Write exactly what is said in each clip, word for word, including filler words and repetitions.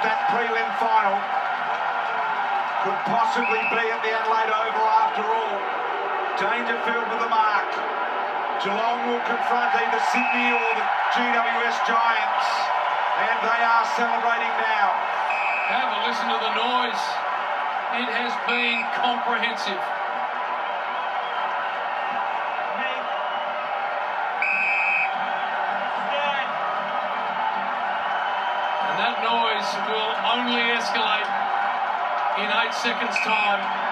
that prelim final could possibly be at the Adelaide Oval after all. Dangerfield with the mark. Geelong will confront either Sydney or the G W S Giants, and they are celebrating now. Have a listen to the noise. It has been comprehensive. And that noise will only escalate in eight seconds' time.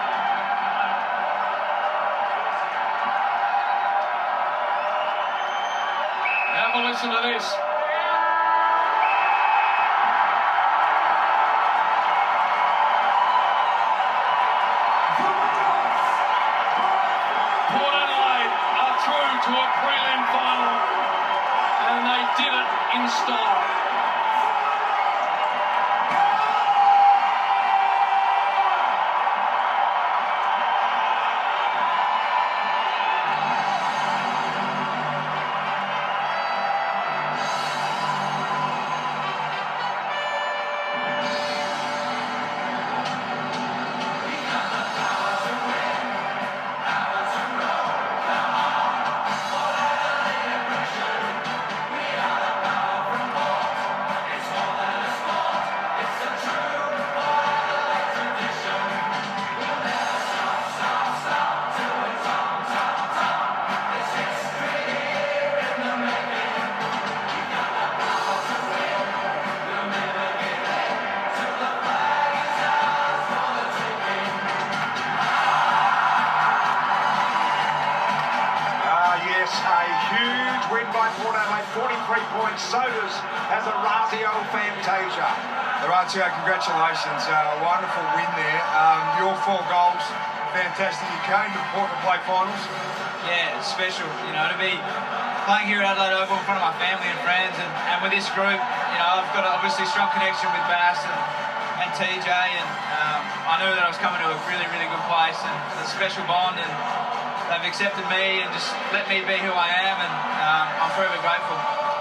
Have a listen to this. Port Adelaide are through to a prelim final, and they did it in style. A huge win by Port Adelaide, forty-three points. So does has a Razio Fantasia. Razio, congratulations. Uh, wonderful win there. Um, your four goals, fantastic. You came to Port to play finals. Yeah, it's special, you know, to be playing here at Adelaide Oval in front of my family and friends, and, and with this group, you know, I've got a obviously strong connection with Bass and, and T J, and um, I knew that I was coming to a really, really good place, and it's a special bond, and they've accepted me and just let me be who I am, and um, I'm forever grateful.